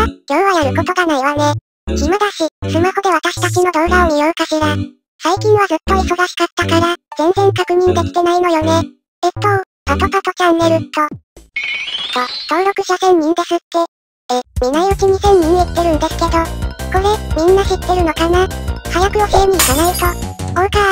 今日はやることがないわね。暇だし、スマホで私たちの動画を見ようかしら。最近はずっと忙しかったから、全然確認できてないのよね。パトパトチャンネル登録者1000人ですって。見ないうちに1000人いってるんですけど、これ、みんな知ってるのかな？早く教えに行かないと。いた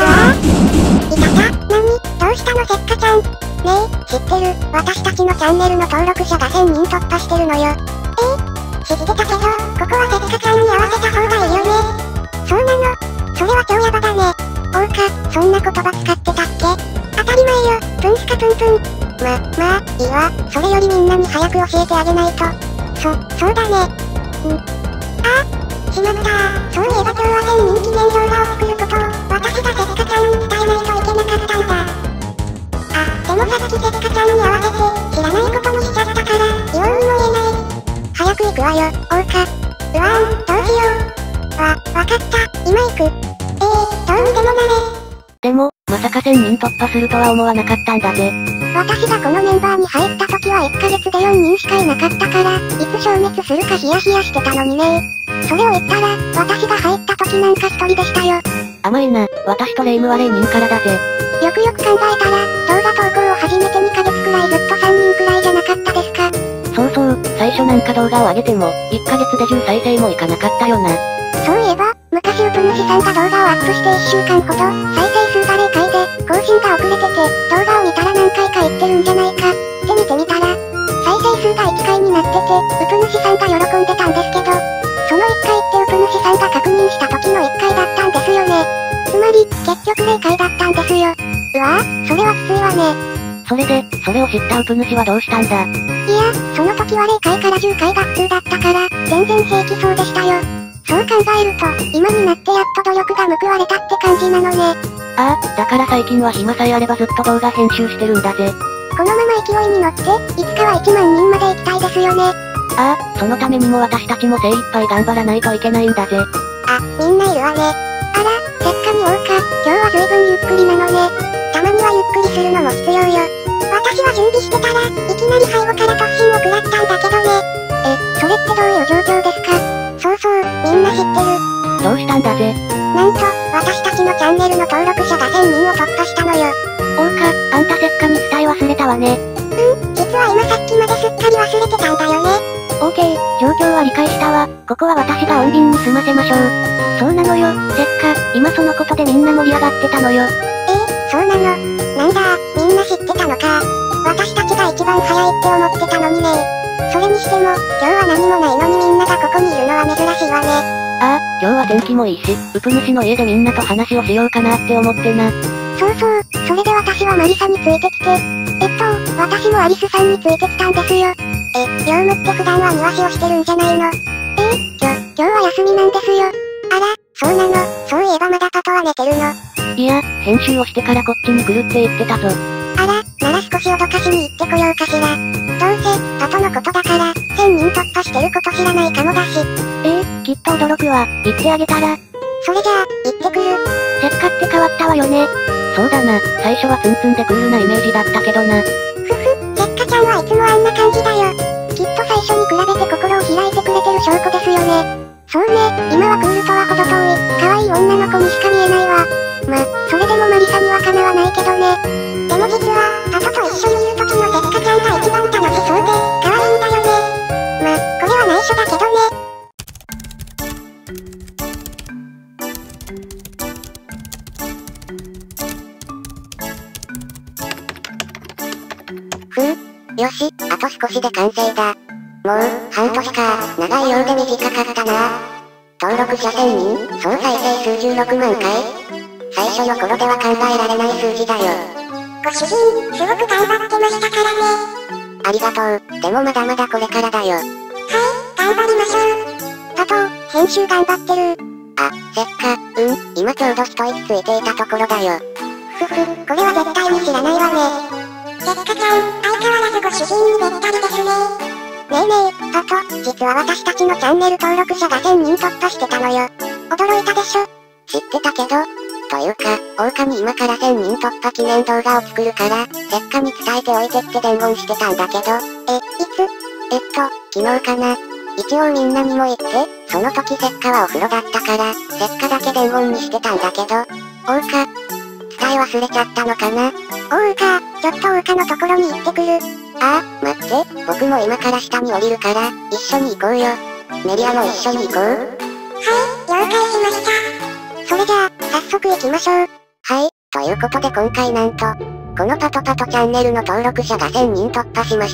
どうしたのせっかちゃん。ねえ、知ってる？私たちのチャンネルの登録者が1000人突破してるのよ。知ってたけど、ここはせっかちゃんに合わせた方がいいよね。そうなの？それは超ヤバだね。そんな言葉使ってたっけ？当たり前よ、プンスカプンプン。まあ、いいわ。それよりみんなに早く教えてあげないと。そうだね。しまった。そういえば今日は1000人記念動画を作ることを、私がせっかちゃんに伝えないといけなかったんだ。でもさっきせっかちゃんに合わせて、知らないことにしちゃったから、言おうにも言えない。早く行くわよ、どうしよう。わかった、今行く。どうにでもなれ。 でも、まさか1000人突破するとは思わなかったんだぜ。 私がこのメンバーに入った時は1ヶ月で4人しかいなかったから、いつ消滅するかヒヤヒヤしてたのにね。それを言ったら、私が入った時なんか1人でしたよ。 甘いな、私とレイムは0人からだぜ。 よくよく考えたら、動画投稿を始めて2ヶ月くらいずっと3人くらいじゃなかったですか。 そう、最初なんか動画を上げても、1ヶ月で10再生もいかなかったよな。 そういえば、昔ウプ主さんが動画をアップして1週間ほど、再生数が0回で、更新が遅れてて、動画を見たら何回か言ってるんじゃないか、って見てみたら、再生数が1回になってて、ウプ主さんが喜んでたんですけど、その1回ってウプ主さんが確認した時の1回だったんですよね。つまり、結局0回だったんですよ。それはきついわね。 それで、それを知ったウプ主はどうしたんだ？ いや、その時は0回から10回が普通だったから、全然平気そうでしたよ。そう考えると、今になってやっと努力が報われたって感じなのね。 だから最近は暇さえあればずっと動画編集してるんだぜ。 このまま勢いに乗って、いつかは1万人まで行きたいですよね。 そのためにも私たちも精一杯頑張らないといけないんだぜ。 みんないるわね。せっかに今日は随分ゆっくりなのね。たまにはゆっくりするのも必要よ。私は準備してたら、いきなり背後から突進を食らったんだけどね。それってどういう状況ですか？そう、みんな知ってる。 どうしたんだぜ。 なんと、私たちのチャンネルの登録者が1000人を突破したのよ。 あんたせっかに伝え忘れたわね。 実は今さっきまですっかり忘れてたんだよね。 状況は理解したわ。ここは私が穏便に済ませましょう。そうなのよ、せっか、今そのことでみんな盛り上がってたのよ。 そうなの。なんだ、みんな知ってたのか。私たちが一番早いって思ってたのにね。それにしても、今日は何もないのにみんながここにいるのは珍しいわね。 今日は天気もいいし、ウプ主の家でみんなと話をしようかなって思ってな。 そう、それで私はマリサについてきて。私もアリスさんについてきたんですよ。業務って普段は庭師をしてるんじゃないの？今日は休みなんですよ。そうなの。そういえばまだパトは寝てるの。 いや、編集をしてからこっちに来るって言ってたぞ。 なら少し脅かしに行ってこようかしら。どうせ、パトのことだから、1000人突破してること知らないかもだし。 きっと驚くわ。言ってあげたら。 それじゃあ、行ってくる。 せっかって変わったわよね。そうだな、最初はツンツンでクールなイメージだったけどな。 せっかちゃんはいつもあんな感じだよ。きっと最初に比べて心を開いてくれてる証拠ですよね。そうね、今はクールとは程遠い、可愛い女の子にしか見えないわ。それでもマリサにはかなわないけどね。でも実は、パトと一緒にいる時のせっかちゃんが一番楽しそうで、可愛いんだよね。これは内緒だけどね。よし、あと少しで完成だ。もう、半年か、長いようで短かったな。登録者1000人、総再生数16万回。最初の頃では考えられない数字だよ。ご主人、すごく頑張ってましたからね。ありがとう、でもまだまだこれからだよ。頑張りましょう。パト、編集頑張ってる。せっか、今ちょうど一息ついていたところだよ。これは絶対に知らないわね。せっかちゃん、相変わらずご主人にべったりですね。ねえ、パト、実は私たちのチャンネル登録者が1000人突破してたのよ。驚いたでしょ？知ってたけど。というか、狼今から1000人突破記念動画を作るから、せっかに伝えておいてって伝言してたんだけど、いつ？昨日かな。 一応みんなにも言って、その時石化はお風呂だったから、石化だけ伝言にしてたんだけど、大岡、伝え忘れちゃったのかな。 大岡、ちょっと大岡のところに行ってくる。 ああ、待って、僕も今から下に降りるから、一緒に行こうよ。メリアも一緒に行こう。 はい、了解しました。それじゃあ、早速行きましょう。 はい、ということで今回なんと、このパトパトチャンネルの登録者が1000人突破しました。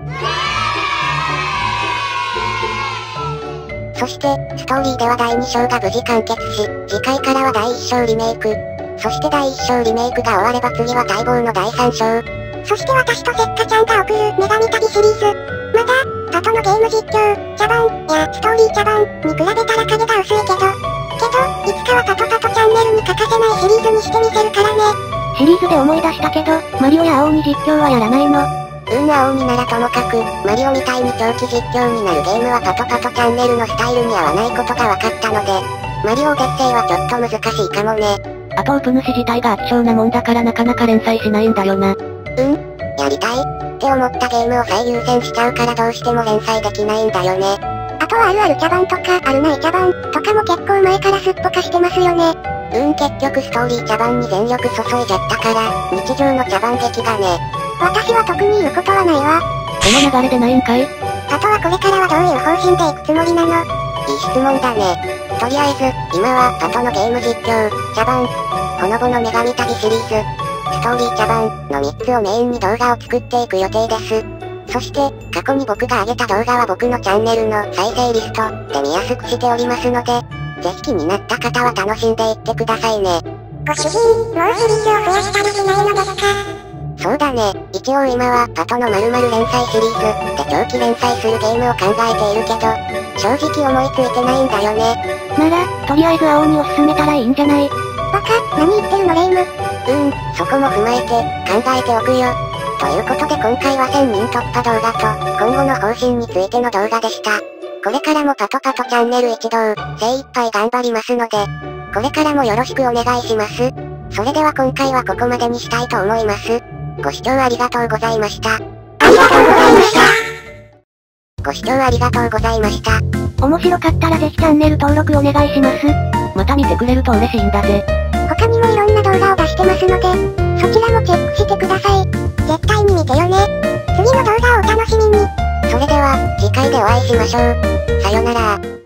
そして、ストーリーでは第2章が無事完結し、次回からは第1章リメイク。そして第1章リメイクが終われば次は待望の第3章。 そして私とせっかちゃんが送る女神旅シリーズ。まだ、パトのゲーム実況、茶番、やストーリー茶番に比べたら影が薄いけど、いつかはパトパトチャンネルに欠かせないシリーズにしてみせるからね。 シリーズで思い出したけど、マリオや青鬼実況はやらないの？ 青鬼ならともかく、マリオみたいに長期実況になるゲームはパトパトチャンネルのスタイルに合わないことが分かったので、マリオオデッセイはちょっと難しいかもね。 あとウプ主自体が飽き性なもんだからなかなか連載しないんだよな。 やりたいって思ったゲームを最優先しちゃうからどうしても連載できないんだよね。 あとはあるある茶番とか、あるない茶番とかも結構前からすっぽかしてますよね。 結局ストーリー茶番に全力注いじゃったから、日常の茶番劇がね。 私は特に言うことはないわ。 この流れでないんかい？ パトはこれからはどういう方針で行くつもりなの？ いい質問だね。とりあえず、今はパトのゲーム実況、茶番、ほのぼの女神旅シリーズ、ストーリー茶番の3つをメインに動画を作っていく予定です。そして、過去に僕が上げた動画は僕のチャンネルの再生リストで見やすくしておりますので、ぜひ気になった方は楽しんでいってくださいね。 ご主人、もうシリーズを増やしたりしないのですか？ そうだね。一応今はパトの〇〇連載シリーズで長期連載するゲームを考えているけど、正直思いついてないんだよね。 なら、とりあえず青鬼を進めたらいいんじゃない？ バカ、何言ってるのレイム。 そこも踏まえて、考えておくよ。ということで今回は1000人突破動画と、今後の方針についての動画でした。これからもパトパトチャンネル一同、精一杯頑張りますので、これからもよろしくお願いします。それでは今回はここまでにしたいと思います。ご視聴ありがとうございました。 ありがとうございました。 ご視聴ありがとうございました。 面白かったらぜひチャンネル登録お願いします。また見てくれると嬉しいんだぜ。 他にもいろんな動画を出してますので、そちらもチェックしてください。絶対に見てよね。次の動画をお楽しみに。 それでは、次回でお会いしましょう。さよなら。